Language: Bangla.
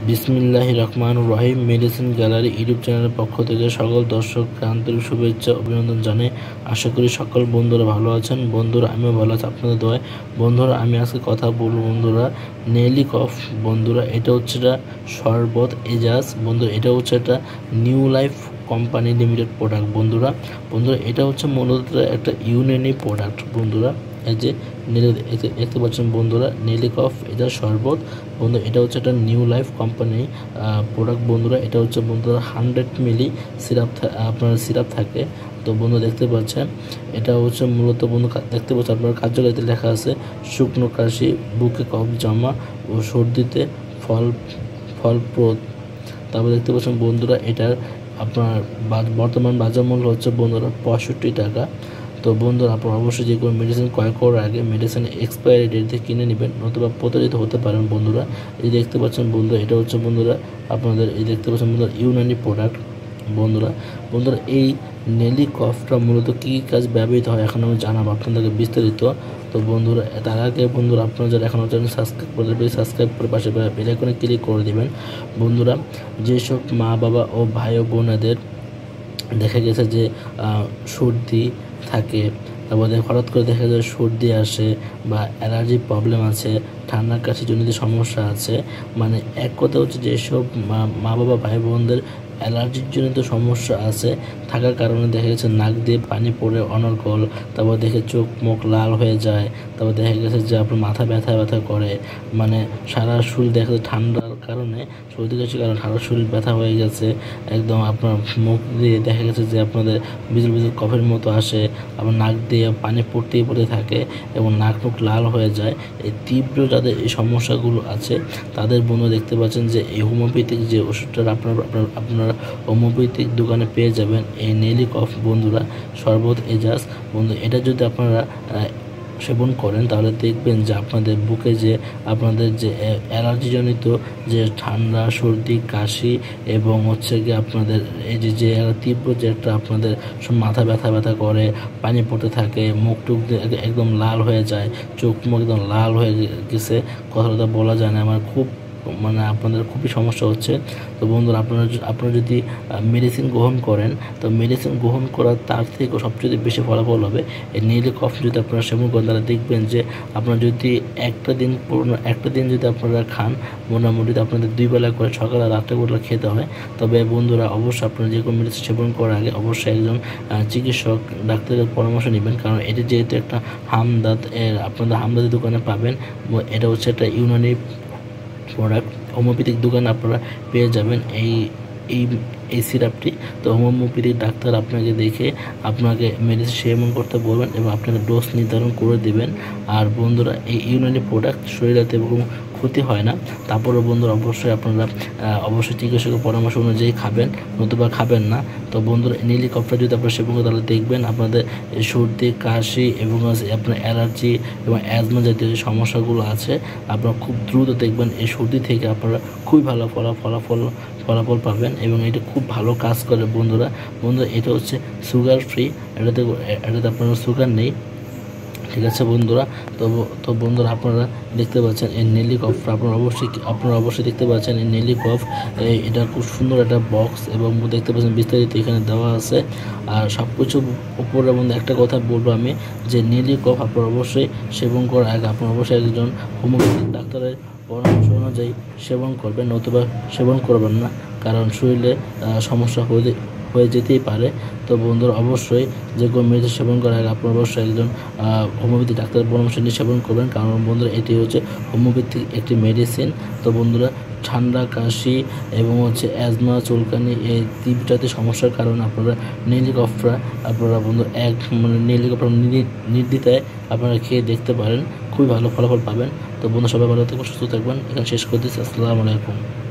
বিসমিল্লাহির রহমানির রহিম। মেডিসিন গ্যালারি ইউটিউব চ্যানেলের পক্ষ থেকে সকল দর্শককে আন্তরিক শুভেচ্ছা অভিনন্দন জানাই। আশা করি সকল বন্ধুরা ভালো আছেন। বন্ধুরা আমিও ভালো আছি আপনাদের দোয়ায়। বন্ধুরা আমি আজকে কথা বলবো বন্ধুরা নেলি কফ। বন্ধুরা এটা হচ্ছে একটা শরবত এজাজ। বন্ধুরা এটা হচ্ছে একটা new life company limited product. বন্ধুরা এটা হচ্ছে মূলত একটা ইউনানি প্রোডাক্ট। বন্ধুরা এই যে দেখতে পাচ্ছেন বন্ধুরা নেলি কফ এটা শরবত। বন্ধুরা এটা হচ্ছে একটা নিউ লাইফ কোম্পানি প্রোডাক্ট। বন্ধুরা এটা হচ্ছে বন্ধুরা 100 মিলি সিরাপ আপনার সিরাপ থাকে। তো বন্ধু দেখতে পাচ্ছেন এটা হচ্ছে মূলত বন্ধু দেখতে পাচ্ছেন আপনার কার্যকারিতা লেখা আছে শুকনো কাশি, বুকে কফ জমা ও সর্দিতে ফলপ্রদ। তারপর দেখতে পাচ্ছেন বন্ধুরা এটার আপনার বর্তমান বাজার মূল্য হচ্ছে বন্ধুরা 65 টাকা। তো বন্ধুরা আপনারা অবশ্যই যে কোনো মেডিসিন ক্রয় করার আগে মেডিসিন এক্সপায়ারি ডেট দিয়ে কিনে নেবেন, নতুবা প্রতারিত হতে পারেন। বন্ধুরা এই দেখতে পাচ্ছেন বন্ধুরা এটা হচ্ছে বন্ধুরা আপনাদের এই দেখতে পাচ্ছেন বন্ধুরা ইউনানি প্রোডাক্ট। বন্ধুরা এই নেলি কফটা মূলত কী কাজ ব্যবহৃত হয় এখন আমি জানাবো আপনাদেরকে বিস্তারিত। তো বন্ধুরা তার আগে বন্ধুরা আপনারা যারা এখনও চ্যানেল সাবস্ক্রাইব করে পাশে বেল আইকনে ক্লিক করে দেবেন। বন্ধুরা যেসব মা বাবা ও ভাই ও বোনেদের দেখা গেছে যে সর্দি থাকে, তারপরে হঠাৎ করে দেখা যায় সর্দি আসে বা অ্যালার্জির প্রবলেম আছে, ঠান্ডা কাশিজনিত সমস্যা আছে, মানে এক কথা হচ্ছে যেসব মা বাবা ভাই বোনদের অ্যালার্জির জনিত সমস্যা আছে থাকার কারণে দেখা গেছে নাক দিয়ে পানি পড়ে অনর্গল, তারপর দেখে চোখ মুখ লাল হয়ে যায়, তারপর দেখা গেছে যে আপনার মাথা ব্যথা করে, মানে সারা শরীর দেখা যায় ঠান্ডার কারণে সর্দি কাশির কারণে সারা শরীর ব্যথা হয়ে গেছে একদম। আপনার মুখ দিয়ে দেখা গেছে যে আপনাদের বিজল কফের মতো আসে, আবার নাক দিয়ে পানি পড়তে থাকে এবং নাক মুখ লাল হয়ে যায়। এই তীব্র যাদের এই সমস্যাগুলো আছে তাদের বন্ধু দেখতে পাচ্ছেন যে এই হোমিওপ্যাথিক যে ওষুধটা আপনারা হোমিওপ্যাথিক দোকানে পেয়ে যাবেন এই নেলি কফ বন্ধুরা শরবত এজাজ। বন্ধু এটা যদি আপনারা সেবন করেন তাহলে দেখবেন যে আপনাদের বুকে যে আপনাদের যে অ্যালার্জিজনিত যে ঠান্ডা সর্দি কাশি এবং হচ্ছে গিয়ে আপনাদের এই যে তীব্র যে একটা আপনাদের মাথা ব্যথা করে, পানি পড়তে থাকে, মুখ টুক একদম লাল হয়ে যায়, চোখ মুখ একদম লাল হয়ে গেছে, কথাটা বলা যায় না, আমার খুব মানে আপনাদের খুবই সমস্যা হচ্ছে। তো বন্ধুরা আপনারা যদি মেডিসিন গ্রহণ করেন তো মেডিসিন গ্রহণ করার তার থেকে সবচেয়ে বেশি ফলাফল হবে এই নেলি কফ যদি আপনারা সেবন করেন। তাহলে দেখবেন যে আপনারা যদি একটা দিন যদি আপনারা খান, মোটামুটি আপনাদের 2 বেলা করে সকাল আর রাত্রে বেলা খেতে হয়। তবে বন্ধুরা অবশ্যই আপনারা যে কোনো মেডিসিন সেবন করার আগে অবশ্যই একজন চিকিৎসক ডাক্তারের পরামর্শ নেবেন, কারণ এটি যেহেতু একটা হামদর্দ আপনাদের হামদর্দের দোকানে পাবেন। এটা হচ্ছে একটা ইউনানি প্রোডাক্ট, হোমিওপ্যাথিক দোকানে আপনারা পেয়ে যাবেন এই সিরাপটি। তো হোমিওপ্যাথিক ডাক্তার আপনাকে দেখে আপনাকে মেডিসিন সেবন করতে বলবেন এবং আপনাকে ডোজ নির্ধারণ করে দেবেন। আর বন্ধুরা এই ইউনানি প্রোডাক্ট শরীরেতে এবং ক্ষতি হয় না। তারপরেও বন্ধুরা অবশ্যই চিকিৎসকের পরামর্শ অনুযায়ী খাবেন, নতুবা খাবেন না। তো বন্ধুরা নেলি কফটা যদি আপনারা সেবন করেন তাহলে দেখবেন আপনাদের সর্দি কাশি এবং আপনার অ্যালার্জি এবং অ্যাজমা জাতীয় যে সমস্যাগুলো আছে আপনারা খুব দ্রুত দেখবেন এই সর্দি থেকে আপনারা খুবই ভালো ফলাফল পাবেন এবং এটা খুব ভালো কাজ করে। বন্ধুরা এটা হচ্ছে সুগার ফ্রি, এটাতে আপনার সুগার নেই, ঠিক আছে বন্ধুরা। তো বন্ধুরা আপনারা দেখতে পাচ্ছেন এই নেলি কফটা আপনারা অবশ্যই দেখতে পাচ্ছেন এই নেলি কফ। এটা খুব সুন্দর একটা বক্স এবং দেখতে পাচ্ছেন বিস্তারিত এখানে দেওয়া আছে। আর সব কিছু উপরে বন্ধু একটা কথা বলবো আমি যে নেলি কফ আপনারা অবশ্যই সেবন করার আগে আপনারা অবশ্যই একজন হোমিওপ্যাথিক ডাক্তারের পরামর্শ অনুযায়ী সেবন করবেন, নতুবা সেবন করবেন না, কারণ শরীরে সমস্যা হয়ে যেতেই পারে। তো বন্ধুরা অবশ্যই যে কোনো মেডিসিন সেবন করার আগে আপনারা অবশ্যই একজন হোমিওপ্যাথি ডাক্তারের পরামর্শ নিয়ে সেবন করবেন, কারণ বন্ধুরা এটি হচ্ছে হোমিওপ্যাথিক একটি মেডিসিন। তো বন্ধুরা ঠান্ডা কাশি এবং হচ্ছে অ্যাজমা চুলকানি এই তীব্রতাতে সমস্যার কারণে আপনারা নেলি কফটা আপনারা বন্ধু নেলি কফটা নির্দ্বিধায় আপনারা খেয়ে দেখতে পারেন, খুবই ভালো ফলাফল পাবেন। তো বন্ধু সবাই ভালো থাকবেন, সুস্থ থাকবেন। এখানে শেষ করে দিচ্ছি। আসসালামু আলাইকুম।